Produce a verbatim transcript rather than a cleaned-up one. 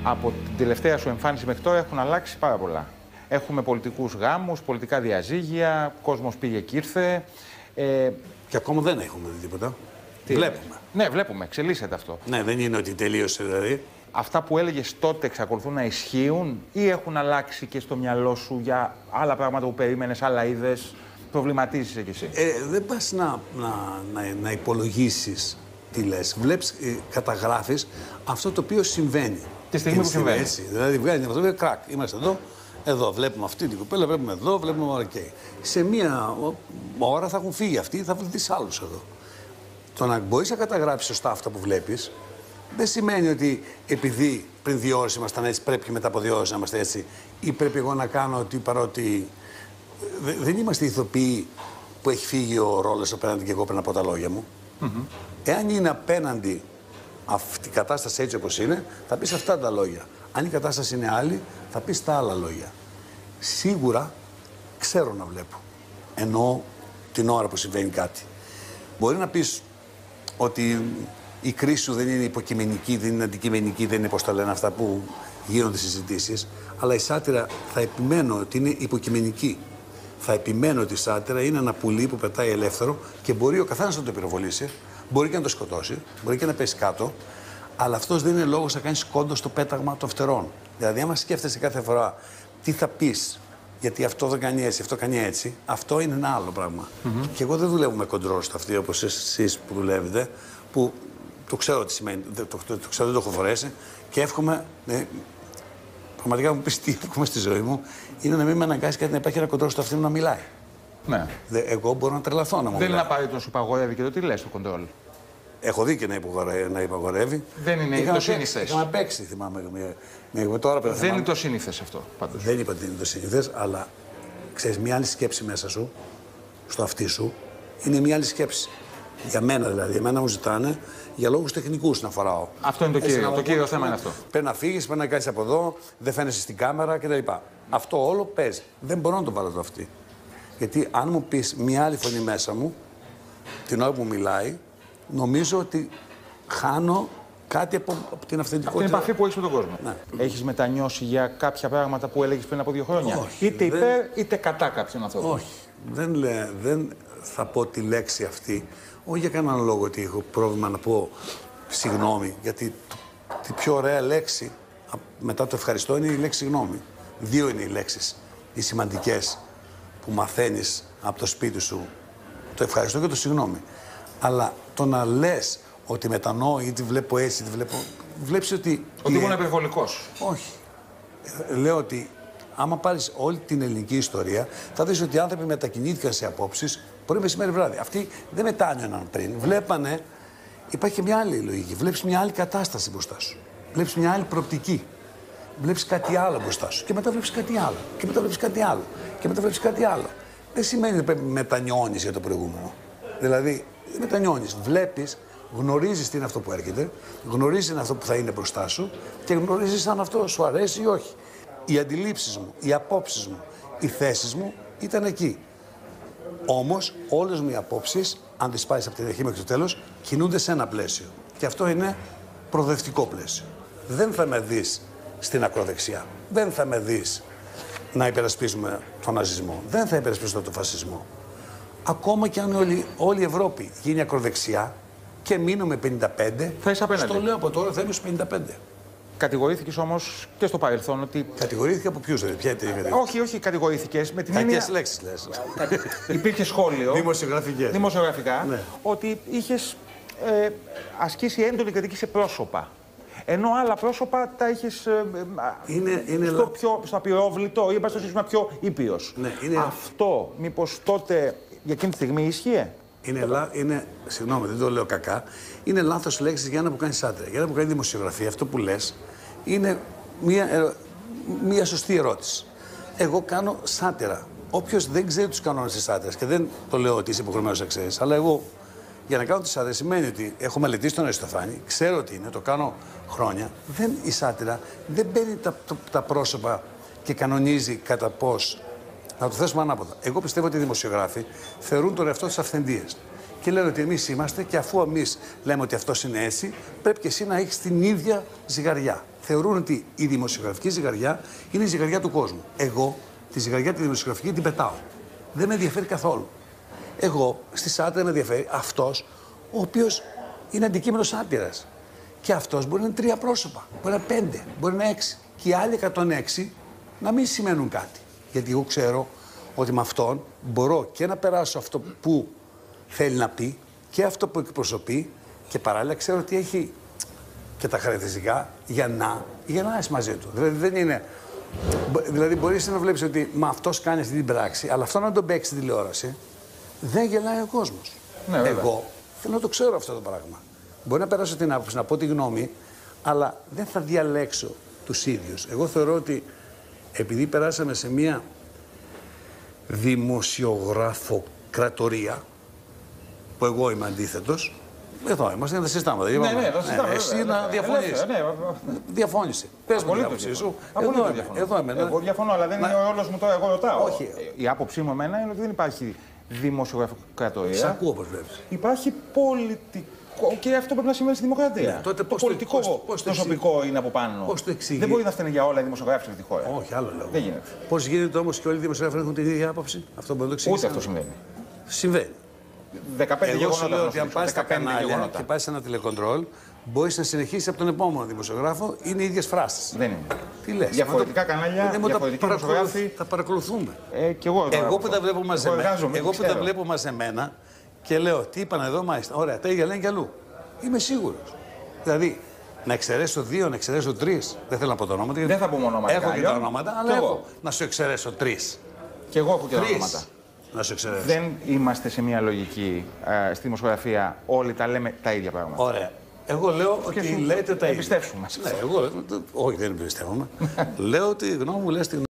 Από την τελευταία σου εμφάνιση μέχρι τώρα έχουν αλλάξει πάρα πολλά. Έχουμε πολιτικούς γάμους, πολιτικά διαζύγια, κόσμος πήγε και ήρθε. Ε... Και ακόμα δεν έχουμε δει τίποτα. Τι βλέπουμε. Ναι, βλέπουμε, εξελίσσεται αυτό. Ναι, δεν είναι ότι τελείωσε δηλαδή. Αυτά που έλεγες τότε εξακολουθούν να ισχύουν ή έχουν αλλάξει και στο μυαλό σου για άλλα πράγματα που περίμενες, άλλα είδες, προβληματίζεσαι κι εσύ? Ε, δεν πας να, να, να, να υπολογίσεις τι λες. Βλέπεις, ε, καταγράφεις αυτό το οποίο συμβαίνει. Τη στιγμή που συμβαίνει. Έτσι. Δηλαδή βγάζει μια φωτογραφία, κρακ, είμαστε εδώ, εδώ βλέπουμε αυτή την κοπέλα, βλέπουμε εδώ, βλέπουμε όλα και. Σε μία ώρα θα έχουν φύγει αυτοί, θα βρεθείς άλλους εδώ. Το να μπορείς να καταγράψεις σωστά αυτά που βλέπεις, δεν σημαίνει ότι επειδή πριν δύο ώρες ήμασταν έτσι, πρέπει και μετά από δύο ώρες να είμαστε έτσι, ή πρέπει εγώ να κάνω ότι παρότι. Δεν είμαστε ηθοποιοί που έχει φύγει ο ρόλος απέναντι και εγώ πρέπει να πω τα λόγια μου. Mm-hmm. Εάν είναι απέναντι αυτή η κατάσταση έτσι όπως είναι, θα πεις αυτά τα λόγια. Αν η κατάσταση είναι άλλη, θα πεις τα άλλα λόγια. Σίγουρα ξέρω να βλέπω. Εννοώ την ώρα που συμβαίνει κάτι. Μπορεί να πεις ότι η κρίση σου δεν είναι υποκειμενική, δεν είναι αντικειμενική, δεν είναι πώς τα λένε αυτά που γίνονται συζητήσεις, αλλά η σάτυρα θα επιμένω ότι είναι υποκειμενική. Θα επιμένω ότι η σάτυρα είναι ένα πουλί που πετάει ελεύθερο και μπορεί ο καθένας να το πυροβολήσει, μπορεί και να το σκοτώσει, μπορεί και να πέσει κάτω, αλλά αυτός δεν είναι λόγος να κάνεις κόντο στο πέταγμα των φτερών. Δηλαδή, άμα σκέφτεσαι κάθε φορά τι θα πεις, γιατί αυτό δεν κάνει έτσι, αυτό κάνει έτσι, αυτό είναι ένα άλλο πράγμα. Mm-hmm. Και εγώ δεν δουλεύω με κοντρόλ στο αυτή όπως εσείς που δουλεύετε, που το ξέρω τι σημαίνει, το, το, το, το ξέρω, δεν το έχω φορέσει και εύχομαι. Ε, Πραγματικά μου πεις τι εύχομαι στη ζωή μου, είναι να μην με αναγκάσει κάτι να υπάρχει ένα κοντρόλ στο αυτί μου να μιλάει. Ναι. Δε, εγώ μπορώ να τρελαθώ να μου Δεν μιλάει. είναι απαραίτητο να σου υπαγορεύει και το τι λες το κοντρόλ. Έχω δει και να, υπογορε, να υπαγορεύει. Δεν είναι είχαμε το σύνηθες. Είχαμε παίξει, θυμάμαι. Με, με, με, τώρα δεν θυμάμαι. είναι το σύνηθες αυτό, πάντως. Δεν είπα ότι είναι το σύνηθες, αλλά ξέρεις, μια άλλη σκέψη μέσα σου, στο αυτί σου, είναι μια άλλη σκέψη. Για μένα δηλαδή. Εμένα μου ζητάνε για λόγους τεχνικούς να φοράω. Αυτό είναι το κύριο. Το κύριο θέμα είναι αυτό. Πρέπει να φύγεις, πρέπει να κάνεις από εδώ, δεν φαίνεσαι στην κάμερα κτλ. Αυτό όλο παίζει. Δεν μπορώ να το βάλω το αυτή. Γιατί αν μου πεις μια άλλη φωνή μέσα μου, την ώρα που μιλάει, νομίζω ότι χάνω κάτι από, από την αυθεντικότητα. Αυτή είναι η επαφή που έχεις με τον κόσμο. Ναι. Έχεις μετανιώσει για κάποια πράγματα που έλεγες πριν από δύο χρόνια. Όχι, είτε δεν... υπέρ είτε κατά κάποιον ανθρώπων. Όχι. Δεν, λέ, δεν θα πω τη λέξη αυτή. Όχι για κανέναν λόγο ότι έχω πρόβλημα να πω συγγνώμη. Γιατί τη πιο ωραία λέξη μετά το ευχαριστώ είναι η λέξη συγγνώμη. Δύο είναι οι λέξεις, οι σημαντικές που μαθαίνεις από το σπίτι σου. Το ευχαριστώ και το συγγνώμη. Αλλά το να λες ότι μετανοώ ή τη βλέπω έτσι, τη βλέπω. Βλέπεις ότι. Ότι ήμουν υπερβολικός. Όχι. Λέω ότι άμα πάρεις όλη την ελληνική ιστορία, θα δεις ότι οι άνθρωποι μετακινήθηκαν σε απόψεις πρωί, μεσημέρι, βράδυ. Αυτοί δεν μετάνιωναν πριν. Βλέπανε. Υπάρχει και μια άλλη λογική. Βλέπεις μια άλλη κατάσταση μπροστά σου. Βλέπεις μια άλλη προοπτική. Βλέπεις κάτι άλλο μπροστά σου. Και μετά βλέπεις κάτι άλλο. Και μετά βλέπεις κάτι άλλο. Και μετά βλέπεις κάτι άλλο. Δεν σημαίνει ότι πρέπει να μετανιώνεις για το προηγούμενο. Δηλαδή, δεν μετανιώνεις. Βλέπεις, γνωρίζεις τι είναι αυτό που έρχεται, γνωρίζεις τι είναι αυτό που θα είναι μπροστά σου και γνωρίζεις αν αυτό σου αρέσει ή όχι. Οι αντιλήψεις μου, οι απόψεις μου, οι θέσεις μου ήταν εκεί. Όμως, όλες μου οι απόψεις, αν τις πάρεις από την αρχή μέχρι το τέλος, κινούνται σε ένα πλαίσιο. Και αυτό είναι προοδευτικό πλαίσιο. Δεν θα με δεις στην ακροδεξιά. Δεν θα με δεις να υπερασπίζουμε τον ναζισμό. Δεν θα υπερασπίζουμε τον φασισμό. Ακόμα και αν όλη, όλη η Ευρώπη γίνει ακροδεξιά και μείνουμε πενήντα πέντε, θα είσαι απέναντι. Στο λέω από τώρα, θα είμαι στους πενήντα πέντε. Κατηγορήθηκες όμως και στο παρελθόν ότι. Κατηγορήθηκα από ποιους, δηλαδή, ποια είναι. Όχι, όχι, κατηγορήθηκες με την έννοια. Κακές λέξεις λες. Υπήρχε σχόλιο. Δημοσιογραφικές. Δημοσιογραφικά. Ναι. Ότι είχες ε, ασκήσει έντονη κριτική σε πρόσωπα. Ενώ άλλα πρόσωπα τα είχες ε, είναι, είναι στο, πιο, στο απειρόβλητο ή στο σύστημα πιο ήπιος. Ναι, είναι... Αυτό μήπως τότε για εκείνη τη στιγμή ίσχυε? Είναι, λα... είναι, συγγνώμη, δεν το λέω κακά, είναι λάθος λέξεις για ένα που κάνει άντρα. Για ένα που κάνει δημοσιογραφία, αυτό που λες είναι μια, ερω... μια σωστή ερώτηση. Εγώ κάνω σάτυρα. Όποιος δεν ξέρει τους κανόνες της σάτυρας, και δεν το λέω ότι είσαι υποχρεωμένος να ξέρεις, αλλά εγώ για να κάνω τη σάτυρα σημαίνει ότι έχω μελετήσει τον Αριστοφάνη, ξέρω ότι είναι, το κάνω χρόνια. Δεν, η σάτυρα δεν παίρνει τα, τα, τα πρόσωπα και κανονίζει κατά πώς. Να το θέσουμε ανάποδα. Εγώ πιστεύω ότι οι δημοσιογράφοι θεωρούν τον εαυτό τους αυθεντίες. Και λένε ότι εμείς είμαστε και αφού εμείς λέμε ότι αυτός είναι έτσι, πρέπει και εσύ να έχεις την ίδια ζυγαριά. θεωρούν ότι η δημοσιογραφική ζυγαριά είναι η ζυγαριά του κόσμου. Εγώ τη ζυγαριά τη δημοσιογραφική την πετάω. Δεν με ενδιαφέρει καθόλου. Εγώ στη σάτυρα με ενδιαφέρει αυτός ο οποίος είναι αντικείμενο σάτυρας. Και αυτός μπορεί να είναι τρία πρόσωπα, μπορεί να είναι πέντε, μπορεί να είναι έξι. Και οι άλλοι εκατόν έξι να μην σημαίνουν κάτι. Γιατί εγώ ξέρω ότι με αυτόν μπορώ και να περάσω αυτό που θέλει να πει και αυτό που εκπροσωπεί και παράλληλα ξέρω ότι έχει και τα χαρακτηριστικά για να γελάσει μαζί του. Δηλαδή δεν είναι. Δηλαδή μπορείς να βλέπεις ότι με αυτός κάνει αυτή την πράξη, αλλά αυτό να τον παίξει στη τηλεόραση δεν γελάει ο κόσμος. Ναι, εγώ θέλω να το ξέρω αυτό το πράγμα. Μπορεί να περάσω την άποψη, να πω τη γνώμη, αλλά δεν θα διαλέξω τους ίδιους. Εγώ θεωρώ ότι επειδή περάσαμε σε μια δημοσιογραφοκρατορία, που εγώ είμαι αντίθετος, εδώ είμαστε για τα συστάματα. Ναι, ναι, εδώ συστάμε. Εσύ να διαφωνήσεις. Ναι, διαφώνησε. Πες μου την άποψή σου. Εδώ είμαι. Εδώ είμαι. Εγώ διαφωνώ, αλλά δεν είναι ο ρόλος μου τώρα. Εγώ ρωτάω. Όχι. Η άποψή μου εμένα είναι ότι δεν υπάρχει δημοσιογραφοκρατορία. Σ' ακούω όπως βλέπεις. Υπάρχει πολιτικό. Και αυτό πρέπει να σημαίνει στη δημοκρατία. Ναι, τότε το πώς πολιτικό το, πώς, πώς προσωπικό το είναι από πάνω. Πώς το εξηγεί. Δεν μπορεί να φταίνε για όλα οι δημοσιογράφοι σε αυτή τη χώρα. Όχι, άλλο λέω. Δεν γίνεται. Πώς γίνεται όμως και όλοι οι δημοσιογράφοι έχουν την ίδια άποψη. Αυτό μπορεί να το εξηγήσει. Ούτε αυτό συμβαίνει. Συμβαίνει. δεκαπέντε Εγώ σου γεγονότα. λέω ότι αν πας στα κανάλια και πας σε ένα τηλεκοντρόλ, μπορείς να συνεχίσεις από τον επόμενο δημοσιογράφο, είναι οι ίδιες φράσεις. Δεν είναι. Τι λες. Διαφορετικά κανάλια, διαφορετικοί δημοσιογράφοι. Τα παρακολουθούμε. Ε, και εγώ, εγώ που τα βλέπω μαζεμένα, εγώ που ξέρω. τα βλέπω μαζεμένα και λέω τι είπαν εδώ, μάλιστα. Ωραία, τα ίδια λένε κι αλλού. Είμαι σίγουρος. Δηλαδή, να εξαιρέσω δύο, να εξαιρέσω τρεις. Δεν θέλω να πω τα ονόματα. Δεν θα πω μόνο ονόματα. Έχω και τα ονόματα, αλλά έχω να σου εξαιρέσω τρεις. Και εγώ έχω και τα ονόματα. Να σου εξαιρέσω. Δεν είμαστε σε μια λογική ε, στη δημοσιογραφία. Όλοι τα λέμε τα ίδια πράγματα. Ωραία. Εγώ λέω ότι σου... λέτε τα ίδια. Εμπιστεύσουμε. Ναι, εγώ, όχι, δεν εμπιστεύομαι. Λέω ότι η γνώμη μου λες την